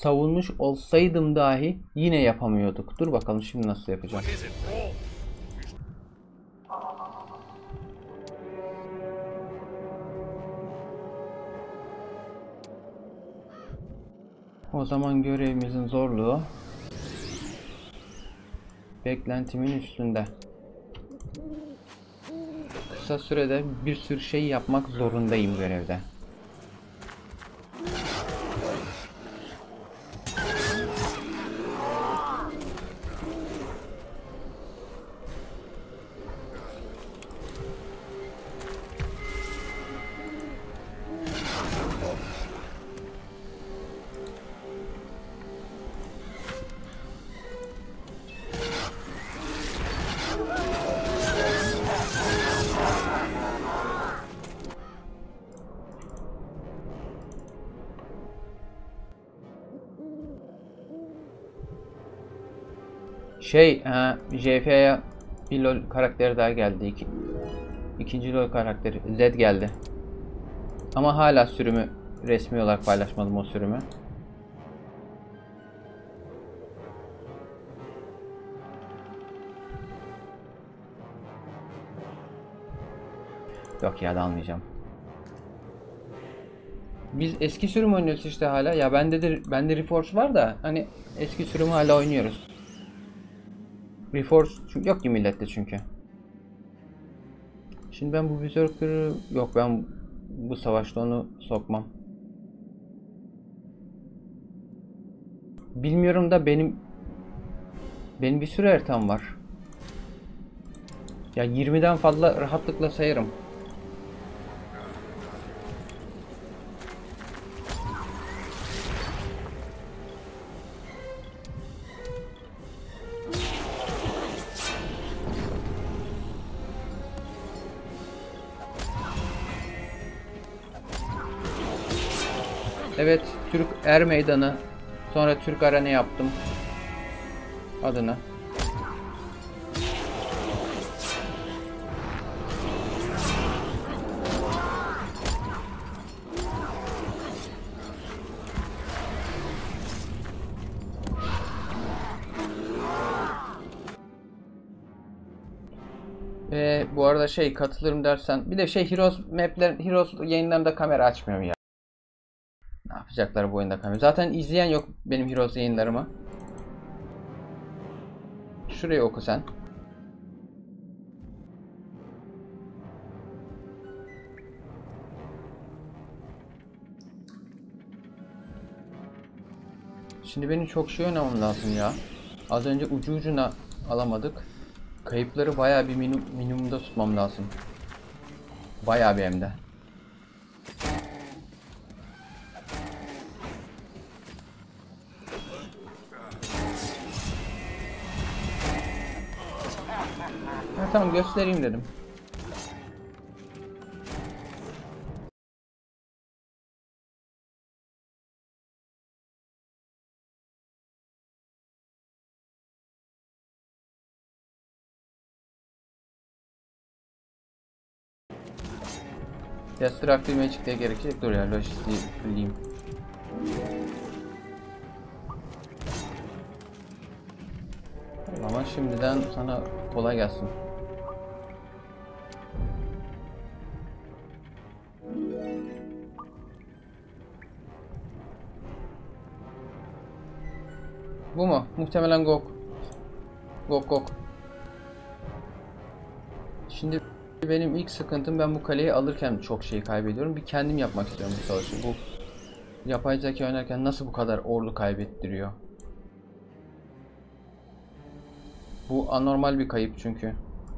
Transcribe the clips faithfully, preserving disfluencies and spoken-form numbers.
savunmuş olsaydım dahi yine yapamıyorduk. Dur bakalım şimdi nasıl yapacağım. O zaman görevimizin zorluğu beklentimin üstünde. Kısa sürede bir sürü şey yapmak zorundayım görevde. Şey, e, J F'ye bir LoL karakteri daha geldi. İki, ikinci LoL karakteri Zed geldi. Ama hala sürümü resmi olarak paylaşmadım o sürümü. Yok ya, da almayacağım. Biz eski sürüm oynuyoruz işte hala. Ya bende de bende Reforge var da hani eski sürümü hala oynuyoruz. Reforge yok ki millette çünkü. Şimdi ben bu Berserker'ı yok, ben bu savaşta onu sokmam. Bilmiyorum da benim benim bir sürü haritam var. Ya yirmiden fazla rahatlıkla sayarım. Evet, Türk Er Meydanı, sonra Türk Arena yaptım adına. Ve bu arada şey, katılırım dersen bir de şey, Heroes mapler, Heroes yayınlarında kamera açmıyorum ya. Ne yapacaklar bu oyunda kamera? Zaten izleyen yok benim Heroes yayınlarımı. Şurayı oku sen. Şimdi benim çok şey oynamam lazım ya. Az önce ucu ucuna alamadık. Kayıpları bayağı bir minimum, minimumda tutmam lazım. Bayağı bir hem de. Ha, tamam, göstereyim dedim. Destructive Magic diye gerekecek. Dur ya, lojistiği fulleyim. Ama şimdiden sana kolay gelsin. Bu mu? Muhtemelen Gok. Gok Gok. Şimdi benim ilk sıkıntım, ben bu kaleyi alırken çok şey kaybediyorum. Bir kendim yapmak istiyorum bu savaşı. Bu yapay zeka oynarken nasıl bu kadar ordu kaybettiriyor? Bu anormal bir kayıp çünkü.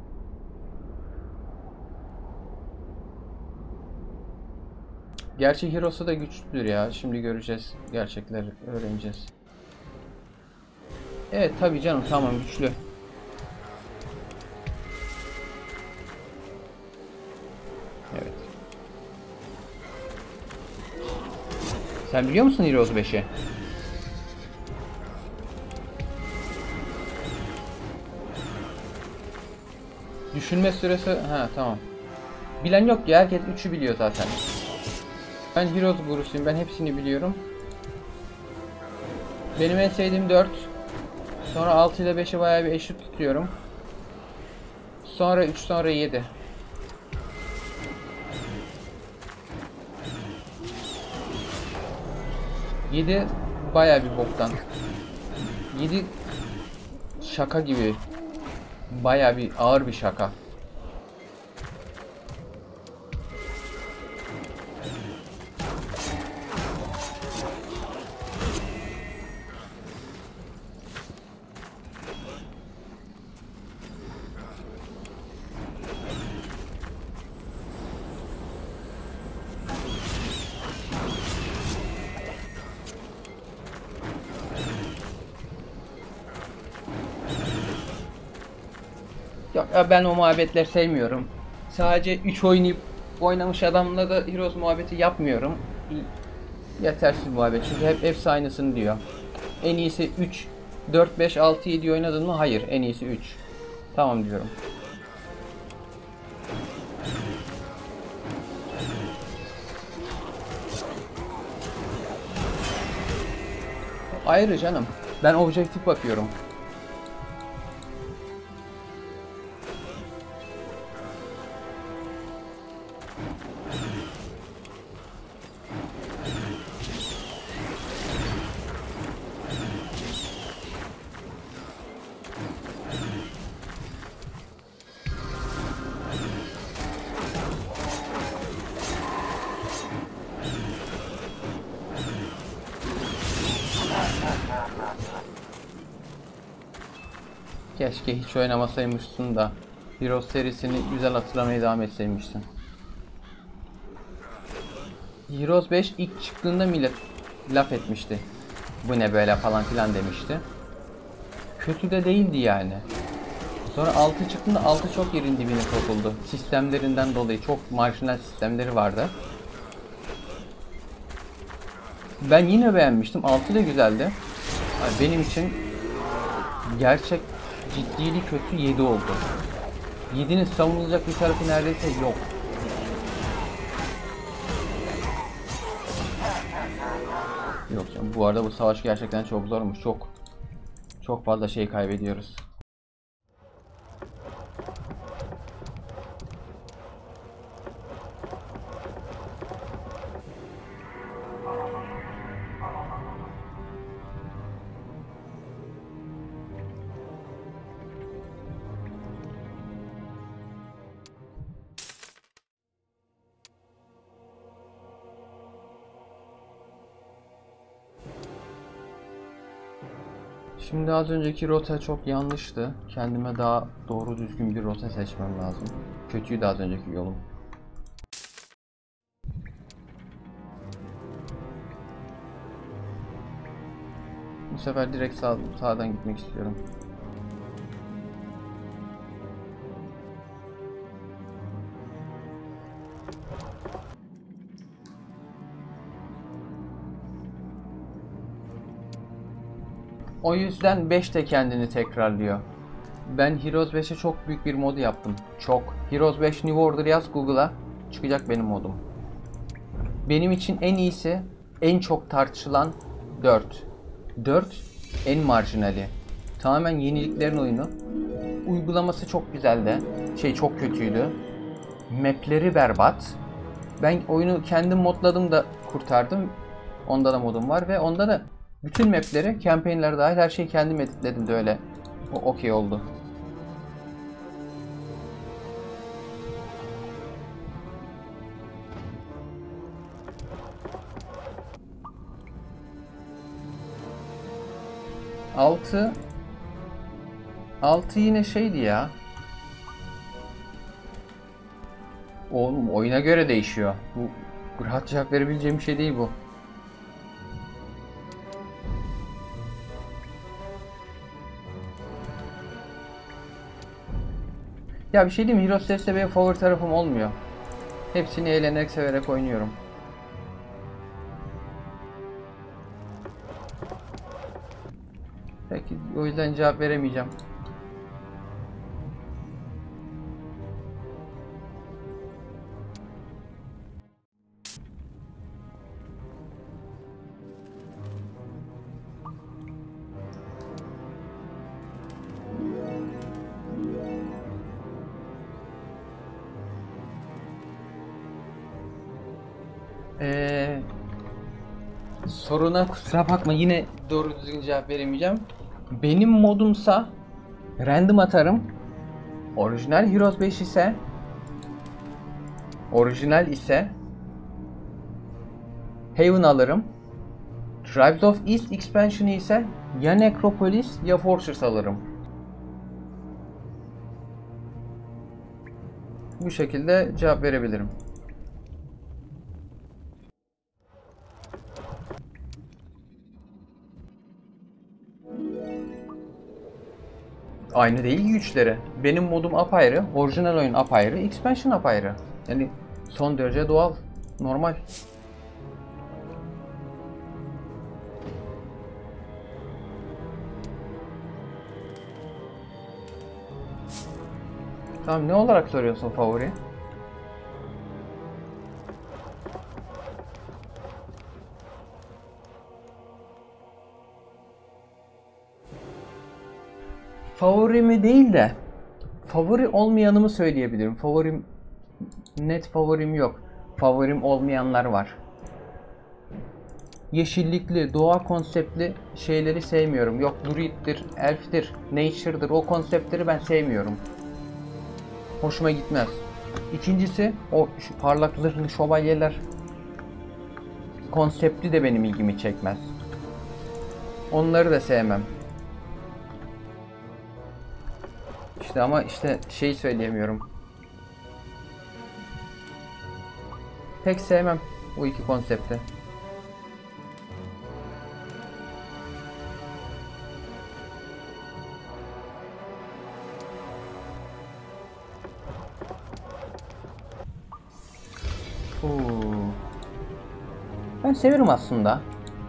Gerçi Heroes'u da güçlüdür ya. Şimdi göreceğiz. Gerçekleri öğreneceğiz. Evet tabii canım, tamam, güçlü. Evet. Sen biliyor musun Heroes beşi? Düşünme süresi... Ha tamam. Bilen yok ya, herkes üçü biliyor zaten. Ben Heroes gurusuyum, ben hepsini biliyorum. Benim en sevdiğim dört. Sonra altı ile beşi bayağı bir eşit tutuyorum. Sonra üç, sonra yedi. yedi bayağı bir boktan. yedi şaka gibi. Bayağı bir ağır bir şaka. Yok, ben o muhabbetleri sevmiyorum. Sadece üç oynayıp oynamış adamla da Heroes muhabbeti yapmıyorum. Yetersiz muhabbet. Çünkü hep hepsi aynısını diyor. En iyisi üç, dört, beş, altı, yedi oynadın mı? Hayır. En iyisi üç. Tamam diyorum. Ayrı canım. Ben objektif bakıyorum. Keşke hiç oynamasaymışsın da Heroes serisini güzel hatırlamaya devam etseymişsin. Heroes beş ilk çıktığında millet laf etmişti. Bu ne böyle falan filan demişti. Kötü de değildi yani. Sonra altı çıktığında altı çok yerin dibine sokuldu. Sistemlerinden dolayı çok marjinal sistemleri vardı. Ben yine beğenmiştim. altı da güzeldi. Benim için gerçek ciddili kötü yedi oldu. yedinin savunulacak bir tarafı neredeyse yok. Yok canım. Bu arada bu savaş gerçekten çok zormuş. Çok çok fazla şey kaybediyoruz. Şimdi az önceki rota çok yanlıştı. Kendime daha doğru düzgün bir rota seçmem lazım. Kötüydü az önceki yolum. Bu sefer direkt sağ, sağdan gitmek istiyorum. O yüzden beş de kendini tekrarlıyor. Ben Heroes beşe çok büyük bir mod yaptım. Çok. Heroes beş New Order yaz Google'a. Çıkacak benim modum. Benim için en iyisi, en çok tartışılan dört. dört en marjinali. Tamamen yeniliklerin oyunu. Uygulaması çok güzeldi. Şey çok kötüydü. Map'leri berbat. Ben oyunu kendim modladım da kurtardım. Onda da modum var ve onda da bütün map'leri, campaign'ler dahil her şeyi kendim editledim de öyle. O okey oldu. altı altı yine şeydi ya. Oğlum oyuna göre değişiyor. Bu rahat cevap verebileceğim bir şey değil bu. Ya bir şey diyeyim mi? Heroes serisinde benim favori tarafım olmuyor. Hepsini eğlenerek severek oynuyorum. Peki o yüzden cevap veremeyeceğim. soruna kusura bakma, yine doğru düzgün cevap veremeyeceğim. Benim modumsa random atarım. Orijinal Heroes beş ise orijinal ise Haven alırım. Tribes of East expansion'ı ise ya Necropolis ya Fortress alırım. Bu şekilde cevap verebilirim. Aynı değil güçleri. Benim modum apayrı, orijinal oyun apayrı, expansion apayrı. Yani son derece doğal, normal. Tamam, ne olarak soruyorsun favori? Favorimi değil de favori olmayanımı söyleyebilirim. Favorim, net favorim yok. Favorim olmayanlar var. Yeşillikli, doğa konseptli şeyleri sevmiyorum. Yok druid'dir, elf'tir, nature'dır, o konseptleri ben sevmiyorum. Hoşuma gitmez. İkincisi, o şu parlak zırhlı şövalyeler konsepti de benim ilgimi çekmez. Onları da sevmem. İşte ama işte şey söyleyemiyorum. Pek sevmem bu iki konsepti. Oo. Ben severim aslında.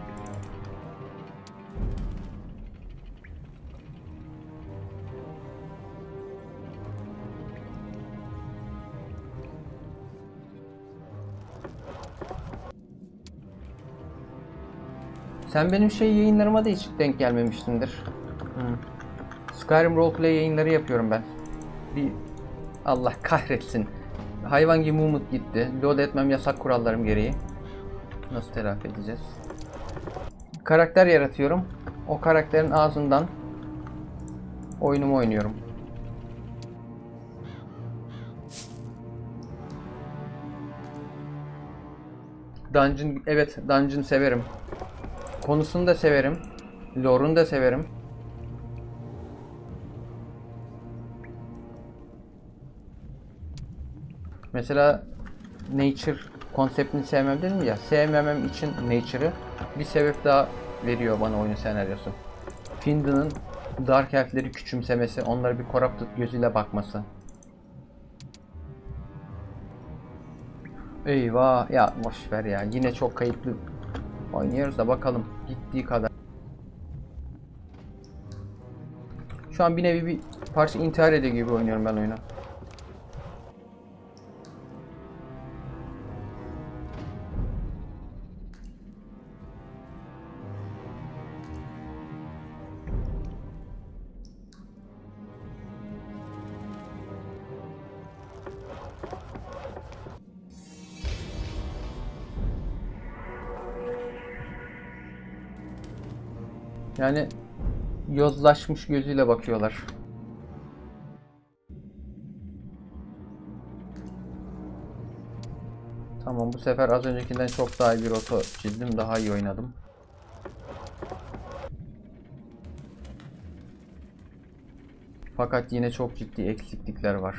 Sen benim şey yayınlarıma da hiç denk gelmemiştindir. Hmm. Skyrim roleplay yayınları yapıyorum ben. Bir Allah kahretsin. Hayvan gibi umut gitti. Load etmem yasak kurallarım gereği. Nasıl telafi edeceğiz? Karakter yaratıyorum. O karakterin ağzından oyunumu oynuyorum. Dungeon, evet Dungeon severim. Konusunu da severim. Lore'unu da severim. Mesela Nature konseptini sevmem dedim ya. Sevmemem için Nature'ı bir sebep daha veriyor bana oyunun senaryosu. Findan'ın Dark Elf'leri küçümsemesi, onlara bir corrupted gözüyle bakması. Eyvah ya, boş ver ya. Yine çok kayıtlı oynuyoruz da bakalım gittiği kadar. Şu an bir nevi bir parça intihar ediyor gibi oynuyorum ben oyunu. Yani yozlaşmış gözüyle bakıyorlar. Tamam, bu sefer az öncekinden çok daha iyi bir rota çizdim. Daha iyi oynadım. Fakat yine çok ciddi eksiklikler var.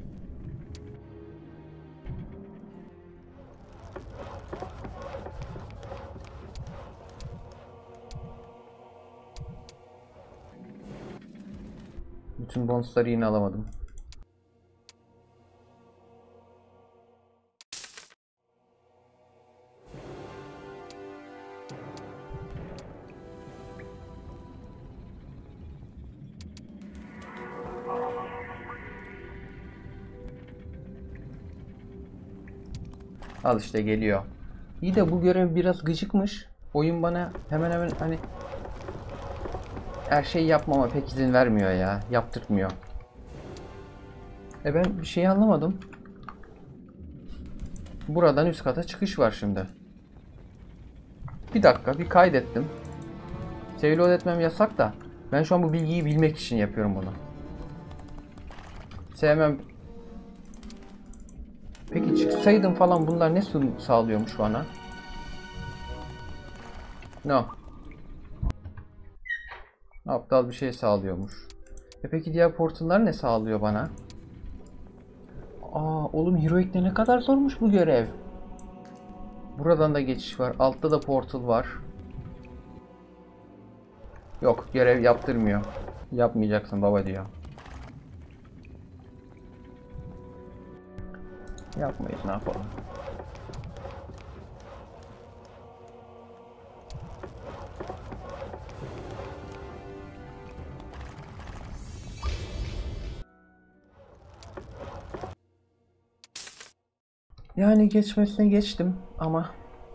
Bütün bonusları yine alamadım. Al işte geliyor. İyi de bu görev biraz gıcıkmış. Oyun bana hemen hemen hani her şeyi yapmama pek izin vermiyor ya. Yaptırtmıyor. E ben bir şey anlamadım. Buradan üst kata çıkış var şimdi. Bir dakika, bir kaydettim. Save load etmem yasak da ben şu an bu bilgiyi bilmek için yapıyorum bunu. Sevmem. Peki çıksaydım falan bunlar ne sağlıyormuş bana? No. Aptal bir şey sağlıyormuş. E peki diğer portallar ne sağlıyor bana? Aa oğlum, Heroic'te ne kadar zormuş bu görev. Buradan da geçiş var. Altta da portal var. Yok, görev yaptırmıyor. Yapmayacaksın baba diyor. Yapmayız, ne yapalım. Yani geçmesine geçtim ama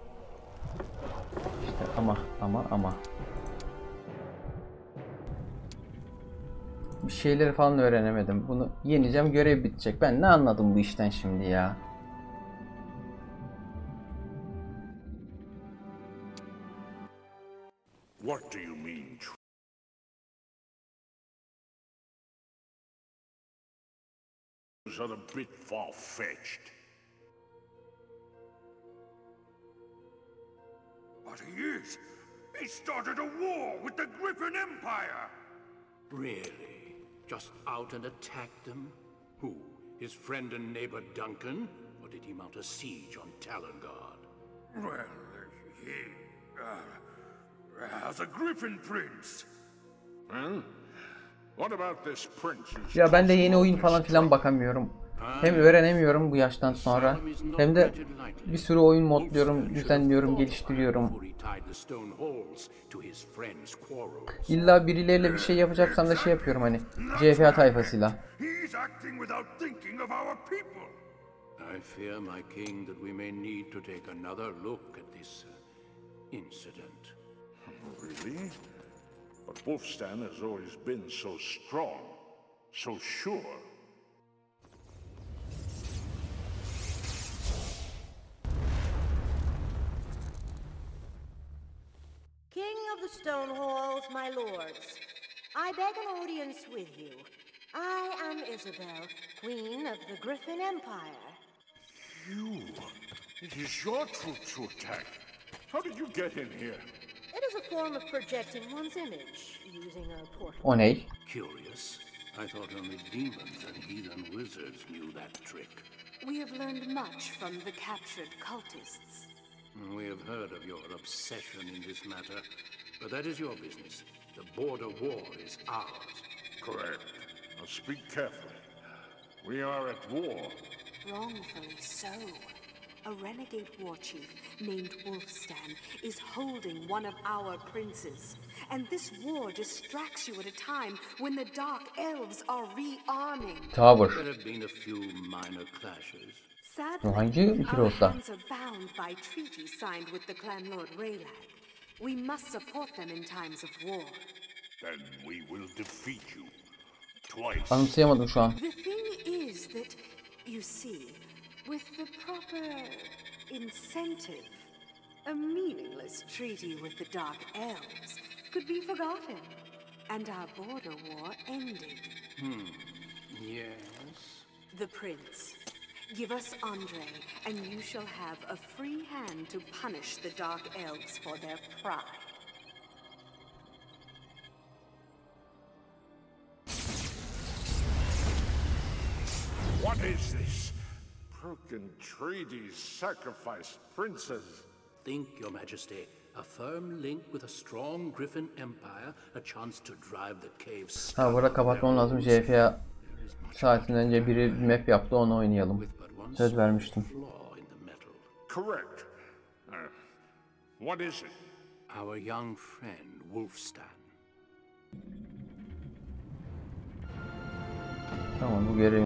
işte ama ama ama bir şeyleri falan öğrenemedim. Bunu yeneceğim, görev bitecek. Ben ne anladım bu işten şimdi ya? What do you mean? Are a bit far-fetched. But he is. He started a war with the Griffin Empire. Really? Just out and attacked them? Who? His friend and neighbor Duncan? Or did he mount a siege on Talongard? Well, he... Uh, as a Griffin Prince. Well, what about this prince? Ya ben de yeni oyun falan filan bakamıyorum. Hem öğrenemiyorum bu yaştan sonra, hem de bir sürü oyun modluyorum, düzenliyorum, geliştiriyorum. İlla birileriyle bir şey yapacaksam da şey yapıyorum, hani C F A tayfasıyla. I fear, my king, that we may need to take another look at this incident. Really? But Wolfstan has always been so strong, so sure. King of the Stone Halls, my lords, I beg an audience with you. I am Isabel, Queen of the Griffin Empire. You? It is your troop to attack. How did you get in here? It is a form of projecting one's image using a portal. O ne? Curious. I thought only demons and heathen wizards knew that trick. We have learned much from the captured cultists. We have heard of your obsession in this matter, but that is your business. The border war is ours. Correct. Now speak carefully. We are at war. Wrongfully so. A renegade war chief named Wolfstan is holding one of our princes. And this war distracts you at a time when the Dark Elves are rearming. Tower. There have been a few minor clashes. Sadly, Hangi our Heroes'ta? hands are bound by treaties signed with the clan Lord Raylag. We must support them in times of war. Then we will defeat you. Twice. Anımsayamadım şu an. The thing is that, you see, with the proper incentive, a meaningless treaty with the Dark Elves could be forgotten, and our border war ended. Hmm. Yes? The Prince. Give us Andre, and you shall have a free hand to punish the Dark Elves for their pride. What is this? Broken treaties, sacrificed princes. Think, Your Majesty, a firm link with a strong Griffin Empire, a chance to drive the caves. Ha, burada kapatmam lazım. C F A saatinden önce biri bir map yaptı, onu oynayalım. Söz vermiştim. Correct. Uh, what is it? Our young friend, Wolfstan. Tamam, bu görev